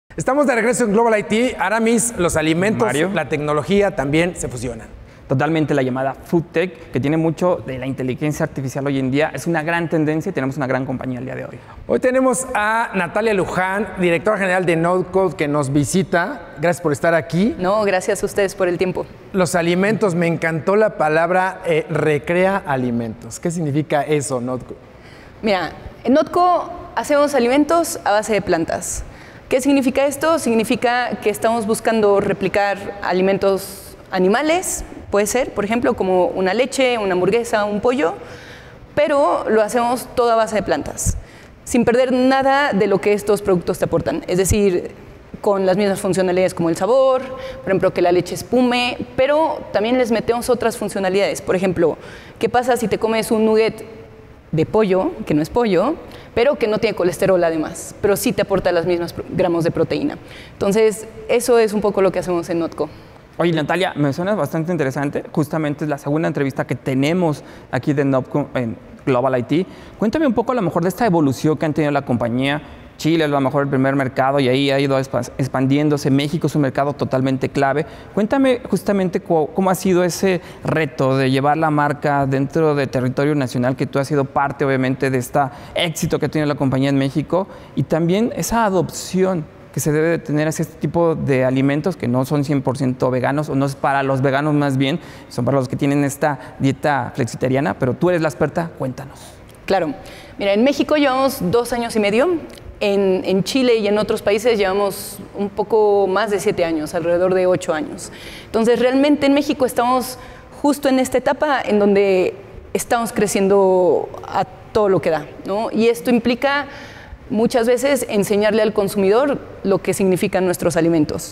Estamos de regreso en Global IT. Aramis, los alimentos, Mario. la tecnología también se fusionan. Totalmente, la llamada Food Tech, que tiene mucho de la inteligencia artificial hoy en día. Es una gran tendencia y tenemos una gran compañía el día de hoy. Hoy tenemos a Natalia Luján, directora general de NodeCode, que nos visita. Gracias por estar aquí. No, gracias a ustedes por el tiempo. Los alimentos, me encantó la palabra recrea alimentos. ¿Qué significa eso, NodeCode? Mira, en Notco hacemos alimentos a base de plantas. ¿Qué significa esto? Significa que estamos buscando replicar alimentos animales, puede ser, por ejemplo, como una leche, una hamburguesa, un pollo, pero lo hacemos todo a base de plantas, sin perder nada de lo que estos productos te aportan. Es decir, con las mismas funcionalidades como el sabor, por ejemplo, que la leche espume, pero también les metemos otras funcionalidades. Por ejemplo, ¿qué pasa si te comes un nugget de pollo, que no es pollo, pero que no tiene colesterol además, pero sí te aporta los mismos gramos de proteína? Entonces, eso es un poco lo que hacemos en Notco. Oye, Natalia, me suena bastante interesante. Justamente es la segunda entrevista que tenemos aquí de Notco en Global IT. Cuéntame un poco a lo mejor de esta evolución que han tenido la compañía. Chile es a lo mejor el primer mercado y ahí ha ido expandiéndose. México es un mercado totalmente clave. Cuéntame justamente cómo ha sido ese reto de llevar la marca dentro de territorio nacional, que tú has sido parte obviamente de este éxito que ha tenido la compañía en México, y también esa adopción que se debe de tener hacia este tipo de alimentos que no son 100% veganos, o no es para los veganos más bien, son para los que tienen esta dieta flexitariana, pero tú eres la experta, cuéntanos. Claro. Mira, en México llevamos 2 años y medio. En Chile y en otros países llevamos un poco más de 7 años, alrededor de 8 años. Entonces, realmente en México estamos justo en esta etapa en donde estamos creciendo a todo lo que da, ¿no? Y esto implica muchas veces enseñarle al consumidor lo que significan nuestros alimentos.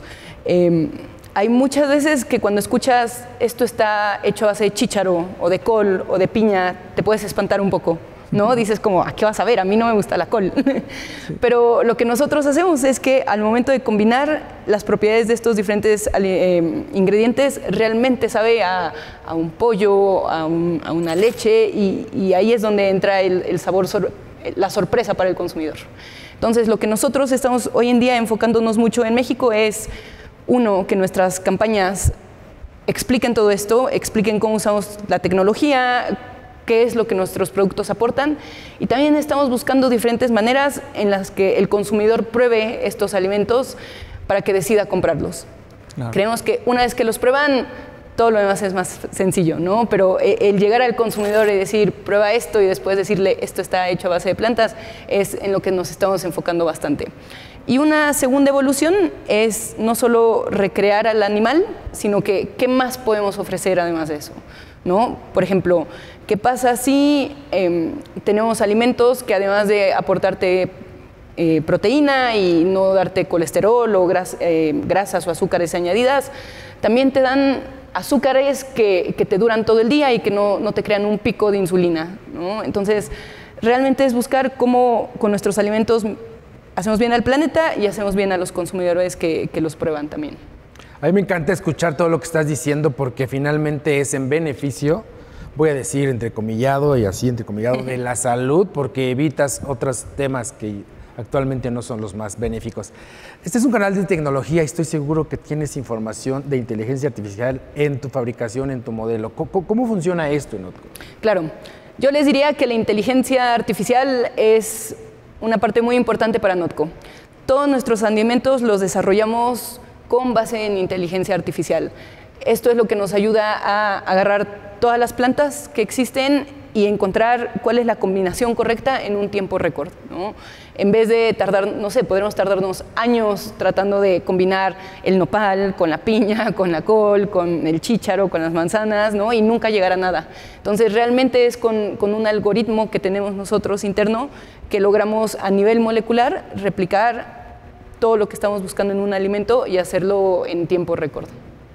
Hay muchas veces que cuando escuchas esto está hecho a base de chícharo o de col o de piña, te puedes espantar un poco, ¿no? Dices como, ¿a qué vas a ver? A mí no me gusta la col. Sí. Pero lo que nosotros hacemos es que al momento de combinar las propiedades de estos diferentes ingredientes, realmente sabe a un pollo, a una leche, y ahí es donde entra el sabor, la sorpresa para el consumidor. Entonces, lo que nosotros estamos hoy en día enfocándonos mucho en México es, uno, que nuestras campañas expliquen todo esto, expliquen cómo usamos la tecnología, qué es lo que nuestros productos aportan, y también estamos buscando diferentes maneras en las que el consumidor pruebe estos alimentos para que decida comprarlos. Claro. Creemos que una vez que los prueban, todo lo demás es más sencillo, ¿no? Pero el llegar al consumidor y decir, prueba esto, y después decirle, esto está hecho a base de plantas, es en lo que nos estamos enfocando bastante. Y una segunda evolución es no solo recrear al animal, sino que qué más podemos ofrecer además de eso, ¿no? Por ejemplo, ¿qué pasa si tenemos alimentos que además de aportarte proteína y no darte colesterol o grasas o azúcares añadidas, también te dan azúcares que te duran todo el día y que no te crean un pico de insulina, ¿no? Entonces, realmente es buscar cómo con nuestros alimentos hacemos bien al planeta y hacemos bien a los consumidores que los prueban también. A mí me encanta escuchar todo lo que estás diciendo, porque finalmente es en beneficio, voy a decir entrecomillado y así entrecomillado, de la salud, porque evitas otros temas que actualmente no son los más benéficos. Este es un canal de tecnología y estoy seguro que tienes información de inteligencia artificial en tu fabricación, en tu modelo. ¿Cómo funciona esto en Notco? Claro, yo les diría que la inteligencia artificial es una parte muy importante para Notco. Todos nuestros alimentos los desarrollamos con base en inteligencia artificial. Esto es lo que nos ayuda a agarrar todas las plantas que existen y encontrar cuál es la combinación correcta en un tiempo récord, ¿no? En vez de tardar, no sé, podremos tardarnos años tratando de combinar el nopal con la piña, con la col, con el chícharo, con las manzanas, ¿no? Y nunca llegar a nada. Entonces, realmente es con un algoritmo que tenemos nosotros interno que logramos a nivel molecular replicar todo lo que estamos buscando en un alimento y hacerlo en tiempo récord.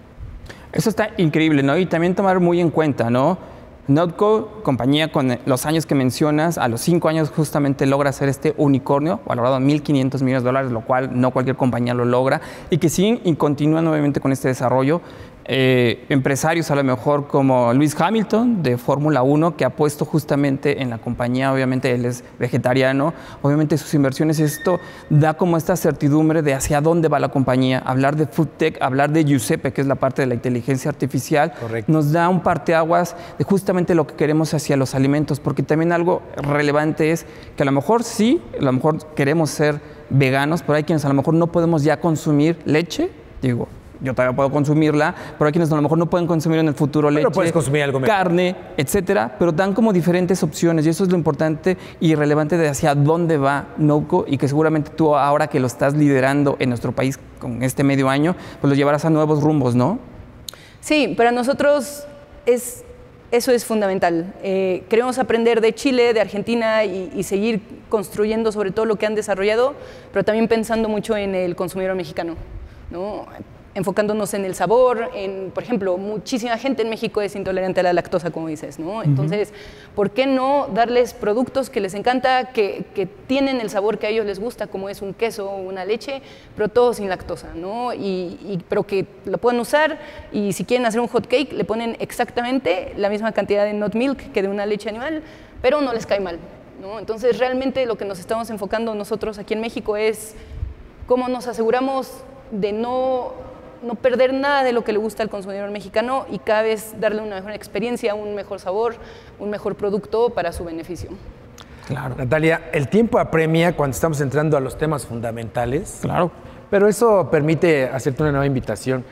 Eso está increíble, ¿no? Y también tomar muy en cuenta, ¿no? Notco, compañía con los años que mencionas, a los 5 años justamente logra hacer este unicornio, valorado en $1.500 millones, lo cual no cualquier compañía lo logra, y que siguen y continúan obviamente con este desarrollo. empresarios a lo mejor como Lewis Hamilton de Fórmula 1, que ha puesto justamente en la compañía, obviamente él es vegetariano, obviamente sus inversiones, esto da como esta certidumbre de hacia dónde va la compañía. Hablar de Food Tech, hablar de Giuseppe, que es la parte de la inteligencia artificial, correcto, nos da un parteaguas de justamente lo que queremos hacia los alimentos, porque también algo relevante es que a lo mejor sí, a lo mejor queremos ser veganos, pero hay quienes a lo mejor no podemos ya consumir leche, digo, yo todavía puedo consumirla, pero hay quienes a lo mejor no pueden consumir en el futuro leche, puedes consumir algo mejor, carne, etcétera, pero dan como diferentes opciones y eso es lo importante y relevante de hacia dónde va Notco y que seguramente tú ahora que lo estás liderando en nuestro país con este medio año, pues lo llevarás a nuevos rumbos, ¿no? Sí, para nosotros eso es fundamental. Queremos aprender de Chile, de Argentina y seguir construyendo sobre todo lo que han desarrollado, pero también pensando mucho en el consumidor mexicano, ¿no? Enfocándonos en el sabor, por ejemplo, muchísima gente en México es intolerante a la lactosa, como dices, ¿no? Entonces, ¿por qué no darles productos que les encanta, que tienen el sabor que a ellos les gusta, como es un queso o una leche, pero todo sin lactosa, ¿no? Pero que lo puedan usar y si quieren hacer un hot cake, le ponen exactamente la misma cantidad de nut milk que de una leche animal, pero no les cae mal, ¿no? Entonces, realmente lo que nos estamos enfocando nosotros aquí en México es cómo nos aseguramos de no perder nada de lo que le gusta al consumidor mexicano y cada vez darle una mejor experiencia, un mejor sabor, un mejor producto para su beneficio. Claro. Natalia, el tiempo apremia cuando estamos entrando a los temas fundamentales. Claro. Pero eso permite hacerte una nueva invitación.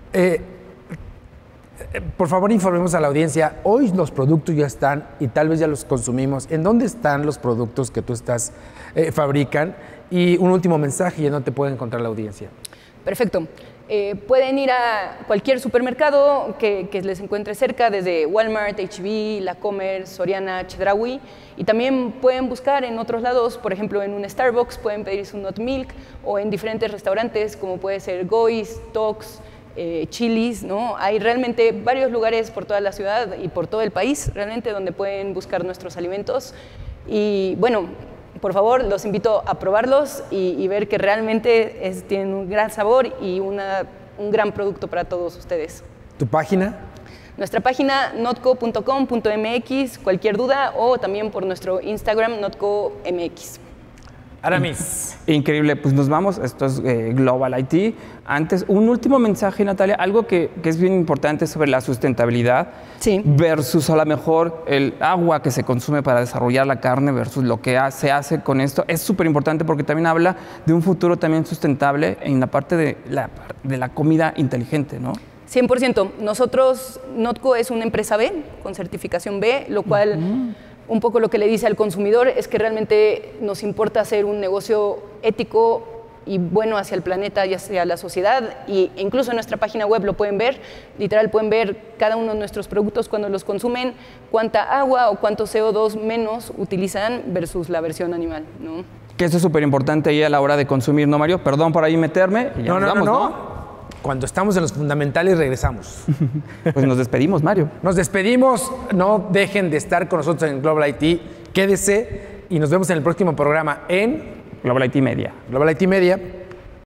Por favor, informemos a la audiencia. Hoy los productos ya están y tal vez ya los consumimos. ¿En dónde están los productos que tú fabrican? Y un último mensaje, ya no te puede encontrar la audiencia. Perfecto. Pueden ir a cualquier supermercado que les encuentre cerca, desde Walmart, H-E-B, La Comer, Soriana, Chedraui, y también pueden buscar en otros lados, por ejemplo en un Starbucks pueden pedirse un nut milk o en diferentes restaurantes como puede ser Goi's, Tox, Chili's, ¿no? Hay realmente varios lugares por toda la ciudad y por todo el país realmente donde pueden buscar nuestros alimentos y bueno, por favor, los invito a probarlos y ver que realmente tienen un gran sabor y un gran producto para todos ustedes. ¿Tu página? Nuestra página notco.com.mx, cualquier duda, o también por nuestro Instagram, notcomx. Aramis. Increíble, pues nos vamos, esto es Global IT. Antes, un último mensaje, Natalia, algo que es bien importante sobre la sustentabilidad, sí, versus a lo mejor el agua que se consume para desarrollar la carne versus lo que se hace con esto. Es súper importante porque también habla de un futuro también sustentable en la parte de la comida inteligente, ¿no? 100%. Nosotros, Notco es una empresa B, con certificación B, lo cual... Un poco lo que le dice al consumidor es que realmente nos importa hacer un negocio ético y bueno hacia el planeta y hacia la sociedad e incluso en nuestra página web lo pueden ver, literal pueden ver cada uno de nuestros productos cuando los consumen, cuánta agua o cuánto CO2 menos utilizan versus la versión animal, ¿no? Que eso es súper importante ahí a la hora de consumir, ¿no, Mario? Perdón por ahí meterme. Y ya No. Cuando estamos en los fundamentales regresamos. Pues nos despedimos, Mario. Nos despedimos. No dejen de estar con nosotros en Global IT. Quédese y nos vemos en el próximo programa en Global IT Media. Global IT Media.